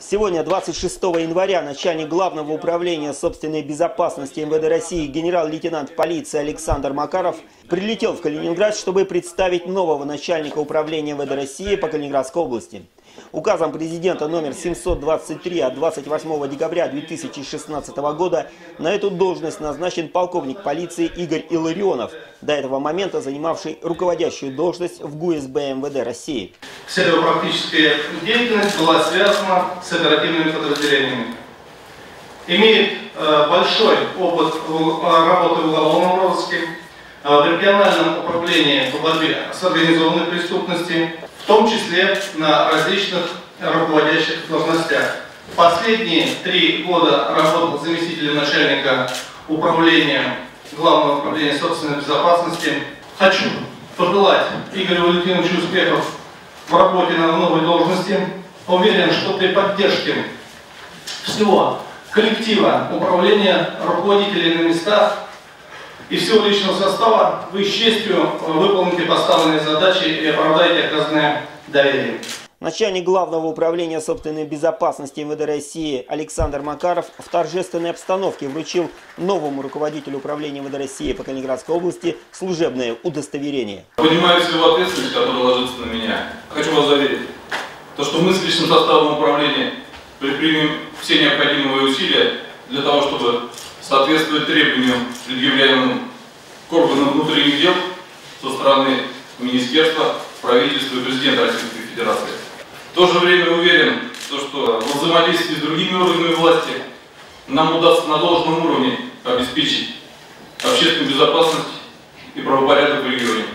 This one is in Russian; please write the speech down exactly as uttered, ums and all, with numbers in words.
Сегодня, двадцать шестого января, начальник Главного управления собственной безопасности эм вэ дэ России генерал-лейтенант полиции Александр Макаров прилетел в Калининград, чтобы представить нового начальника управления эм вэ дэ России по Калининградской области. Указом президента номер семьсот двадцать три от двадцать восьмого декабря две тысячи шестнадцатого года на эту должность назначен полковник полиции Игорь Илларионов, до этого момента занимавший руководящую должность в ГУ эс бэ эм вэ дэ России. Вся его практическая деятельность была связана с оперативными подразделениями. Имеет э, большой опыт работы в уголовном розыске, э, в региональном управлении по борьбе с организованной преступностью, в том числе на различных руководящих должностях. Последние три года работал заместителем начальника управления Главного управления собственной безопасности. Хочу пожелать Игорю Валентиновичу успехов в работе на новой должности. Уверен, что при поддержке всего коллектива управления, руководителей на местах и всего личного состава вы с честью выполните поставленные задачи и оправдаете оказанное доверие. Начальник Главного управления собственной безопасности эм вэ дэ России Александр Макаров в торжественной обстановке вручил новому руководителю управления эм вэ дэ России по Калининградской области служебное удостоверение. Понимаю всю ответственность, которая ложится на меня. Хочу вас заверить, то, что мы с личным составом управления предпримем все необходимые усилия для того, чтобы соответствовать требованиям, предъявляемым к органам внутренних дел со стороны Министерства, правительства и президента Российской Федерации. В то же время уверен, что во взаимодействии с другими органами власти нам удастся на должном уровне обеспечить общественную безопасность и правопорядок в регионе.